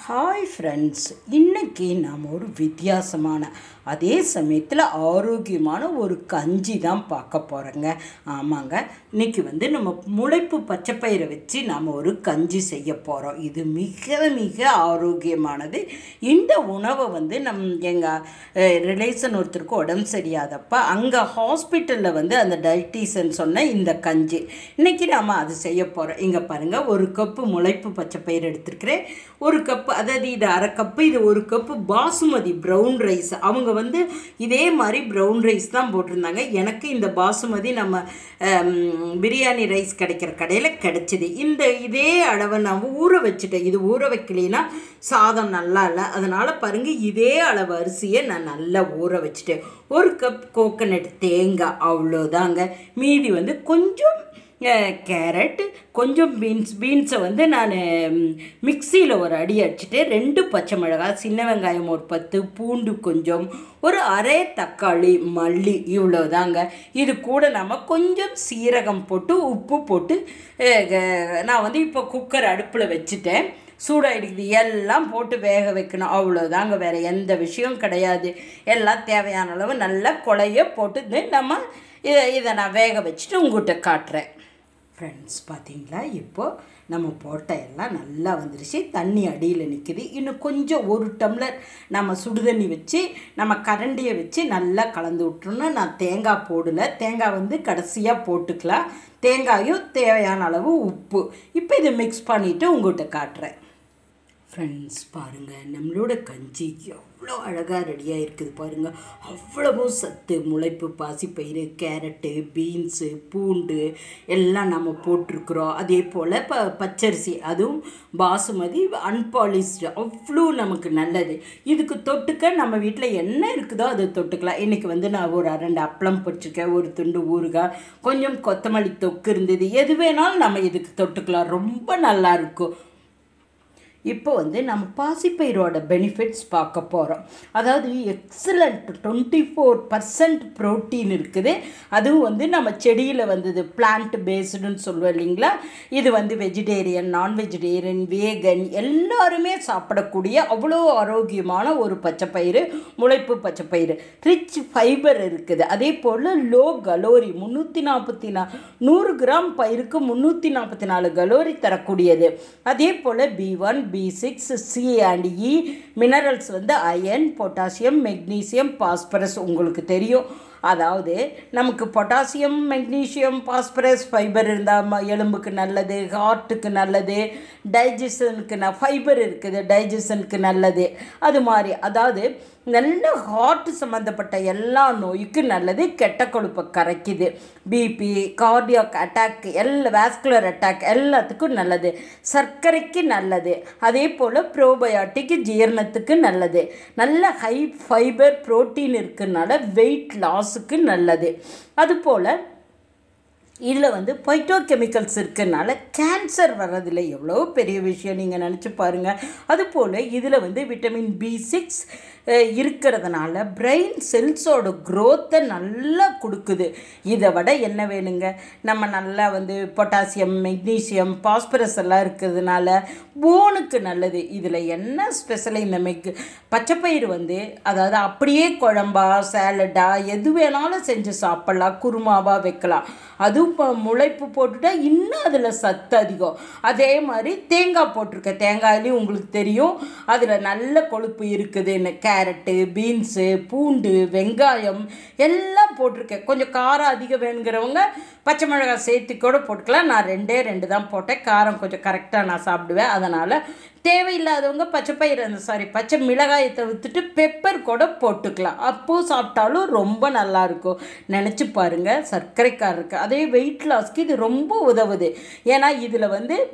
Hi friends, இன்றைக்கி நாம் ஒரு வித்தியாசமான அதே சமயத்தில் ஆரோக்கியமான ஒரு கஞ்சி தான் பார்க்க போகிறோங்க. ஆமாங்க, இன்றைக்கி நம்ம முளைப்பு பச்சைப்பயிரை வச்சு நாம் ஒரு கஞ்சி செய்ய போகிறோம். இது மிக மிக ஆரோக்கியமானது. இந்த உணவை எங்கள் ரிலேஷன் ஒருத்தருக்கு உடம்பு சரியாதப்போ அங்கே ஹாஸ்பிட்டலில் அந்த டயட்டீஷியன் சொன்ன இந்த கஞ்சி இன்றைக்கி நாம் அது செய்ய போகிறோம். இங்கே பாருங்கள், ஒரு கப்பு முளைப்பு பச்சைப்பயிறு எடுத்துருக்கிறேன். ஒரு கப்பு, அதாவது இது அரை கப்பு, இது ஒரு கப்பு பாசுமதி ப்ரௌன் ரைஸ். அவங்க இதே மாதிரி ப்ரௌன் ரைஸ் தான் போட்டிருந்தாங்க. எனக்கு இந்த பாசுமதி நம்ம பிரியாணி ரைஸ் கிடைக்கிற கடையில் கிடைச்சிது. இதே அளவை நான் ஊற வச்சுட்டேன். இது ஊற வைக்கலைன்னா சாதம் நல்லா இல்லை. அதனால் பாருங்கள், இதே அளவு அரிசியை நான் நல்லா ஊற வச்சுட்டேன். ஒரு கப் கோகனட் தேங்காய், அவ்வளோதாங்க. மீதி கொஞ்சம் கேரட், கொஞ்சம் பீன்ஸை நான் மிக்சியில் ஒரு அடி அடிச்சுட்டு 2 பச்சை மிளகாய், சின்ன வெங்காயம் ஒரு 10, பூண்டு கொஞ்சம், ஒரு அரை தக்காளி, மல்லி, இவ்வளோதாங்க. இது கூட நம்ம கொஞ்சம் சீரகம் போட்டு உப்பு போட்டு நான் இப்போ குக்கர் அடுப்பில் வச்சுட்டேன். சூடாகிடுக்குது. எல்லாம் போட்டு வேக வைக்கணும், அவ்வளோதாங்க. வேறு எந்த விஷயம் கிடையாது. எல்லாம் தேவையான அளவு நல்லா கொலைய போட்டு நம்ம இதை நான் வேக வச்சுட்டு உங்கள்கிட்ட காட்டுறேன். ஃப்ரெண்ட்ஸ், பார்த்தீங்களா, இப்போது நம்ம போட்ட எல்லாம் நல்லா வந்துருச்சு. தண்ணி அடியில் நிற்குது. இன்னும் கொஞ்சம் 1 டம்ளர் நம்ம சுடுதண்ணி வச்சு நம்ம கரண்டியை வச்சு நல்லா கலந்து விட்டுருணும். நான் தேங்காய் போடலை. தேங்காய் கடைசியாக போட்டுக்கலாம். தேங்காயும் தேவையான அளவு உப்பு. இப்போ இதை மிக்ஸ் பண்ணிவிட்டு உங்கள்கிட்ட காட்டுறேன். ஃப்ரெண்ட்ஸ், பாருங்கள், நம்மளோட கஞ்சி எவ்வளோ அழகாக ரெடியாக இருக்குது பாருங்கள். அவ்வளவும் சத்து. முளைப்பு பாசிப்பயிறு, கேரட்டு, பீன்ஸு, பூண்டு எல்லாம் நம்ம போட்டிருக்குறோம். அதே போல் பச்சரிசி, அதுவும் பாசுமதி அன்பாலிஷ்டு, அவ்வளோ நமக்கு நல்லது. இதுக்கு தொட்டுக்க நம்ம வீட்டில் என்ன இருக்குதோ அதை தொட்டுக்கலாம். இன்றைக்கி நான் ஒரு 2 அப்பளம் பொரிச்சிருக்கேன், ஒரு துண்டு ஊறுகாய், கொஞ்சம் கொத்தமல்லி தொக்கு இருந்தது. எது வேணாலும் நம்ம இதுக்கு தொட்டுக்கலாம். ரொம்ப நல்லாயிருக்கும். இப்போ நம்ம பாசிப்பயிரோட பெனிஃபிட்ஸ் பார்க்க போகிறோம். அதாவது எக்ஸலண்ட் 24% ப்ரோட்டீன் இருக்குது. அதுவும் நம்ம செடியில் வந்தது, பிளான்ட் பேஸ்டுன்னு சொல்லுவோம் இல்லைங்களா. இது வெஜிடேரியன், நான் வெஜிடேரியன், வேகன் எல்லாருமே சாப்பிடக்கூடிய அவ்வளோ ஆரோக்கியமான ஒரு பச்சைப்பயிறு, முளைப்பு பச்சைப்பயிறு. ரிச் ஃபைபர் இருக்குது. அதே போல் லோ கலோரி, 100 கிராம் பயிருக்கு 344 கலோரி தரக்கூடியது. அதே போல் B1, B6, C and E minerals iron, potassium, magnesium, phosphorus உங்களுக்கு தெரியும். அதாவது நமக்கு பொட்டாசியம், மெக்னீசியம், பாஸ்பரஸ், ஃபைபர் இருந்தால் எலும்புக்கு நல்லது, ஹார்ட்டுக்கு நல்லது, டைஜஷனுக்கு ஃபைபர் இருக்குது, டைஜஷனுக்கு நல்லது. அது மாதிரி அதாவது நல்ல ஹார்ட் சம்மந்தப்பட்ட எல்லா நோய்க்கு நல்லது. கெட்ட கொழுப்பை கரைக்குது. BP, cardiac attack, vascular attack எல்லாத்துக்கும் நல்லது. சர்க்கரைக்கு நல்லது. அதே போல் ப்ரோபயாட்டிக், ஜீரணத்துக்கு நல்லது. நல்ல ஹை ஃபைபர் ப்ரோட்டீன் இருக்குனால வெயிட் லாஸுக்கு நல்லது. அதுபோல் இதில் பைட்டோகெமிக்கல்ஸ் இருக்கிறதுனால கேன்சர் வர்றதில்லை. எவ்வளோ பெரிய விஷயம் நீங்கள் நினச்சி பாருங்கள். அதுபோல் இதில் விட்டமின் B6 இருக்கிறதுனால பிரெயின் செல்ஸோட க்ரோத்தை நல்லா கொடுக்குது. இதை விட என்ன வேணுங்க? நம்ம நல்லா பொட்டாசியம், மெக்னீசியம், பாஸ்பரஸ் எல்லாம் இருக்கிறதுனால போனுக்கு நல்லது. இதில் என்ன ஸ்பெஷல், இந்த பச்சைப்பயிறு அதாவது அப்படியே குழம்பா, சேலடா, எது வேணாலும் செஞ்சு சாப்பிட்லாம். குருமாவாக வைக்கலாம். அதுவும் முளைப்பு போட்டுட்டா இன்னும் அதில் சத்து அதிகம். அதே மாதிரி தேங்காய் போட்டிருக்கேன். தேங்காயிலையும் உங்களுக்கு தெரியும் அதில் நல்ல கொழுப்பு இருக்குதுன்னு. கேரட்டு, பீன்ஸு, பூண்டு, வெங்காயம் எல்லாம் போட்டிருக்கேன். கொஞ்சம் காரம் அதிகம் வேணுங்கிறவங்க பச்சை மிளகாய் சேர்த்து கூட போட்டுக்கலாம். நான் 2 தான் போட்டேன். காரம் கொஞ்சம் கரெக்டாக நான் சாப்பிடுவேன். அதனால் தேவையில்லாதவங்க பச்சை மிளகாயை தவிர்த்துட்டு பெப்பர் கூட போட்டுக்கலாம். அப்போது சாப்பிட்டாலும் ரொம்ப நல்லாயிருக்கும். நினச்சி பாருங்கள், சர்க்கரைக்காரருக்கு. அதே வெயிட் லாஸ்க்கு இது ரொம்ப உதவுது. ஏன்னா இதில்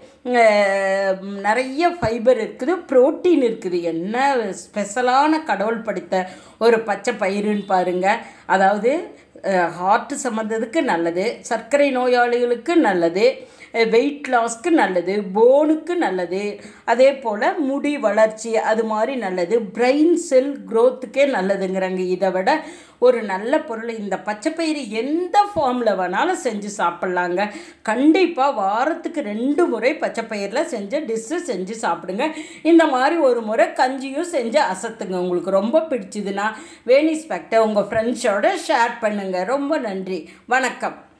நிறைய ஃபைபர் இருக்குது, ப்ரோட்டீன் இருக்குது. என்ன ஸ்பெஷலான கடவுள் படைத்த ஒரு பச்சை பயிறுன்னு பாருங்கள். அதாவது ஹார்ட் சம்மந்ததுக்கு நல்லது, சர்க்கரை நோயாளிகளுக்கு நல்லது, வெயிட் லாஸ்க்கு நல்லது, போனுக்கு நல்லது, அதே போல் முடி வளர்ச்சி அது மாதிரி நல்லது, பிரெயின் செல் க்ரோத்துக்கே நல்லதுங்கிறாங்க. இதை விட ஒரு நல்ல பொருள் இந்த பச்சைப்பயிறு எந்த ஃபார்மில் வேணாலும் செஞ்சு சாப்பிட்லாங்க. கண்டிப்பாக வாரத்துக்கு 2 முறை பச்சைப்பயிரில் செஞ்ச டிஷ்ஷு செஞ்சு சாப்பிடுங்க. இந்த மாதிரி ஒரு முறை கஞ்சியும் செஞ்சு அசத்துங்க. உங்களுக்கு ரொம்ப பிடிச்சதுன்னா வேனிஸ் ஃபேக்டை உங்கள் ஃப்ரெண்ட்ஸோட ஷேர் பண்ணுங்கள். ரொம்ப நன்றி. வணக்கம்.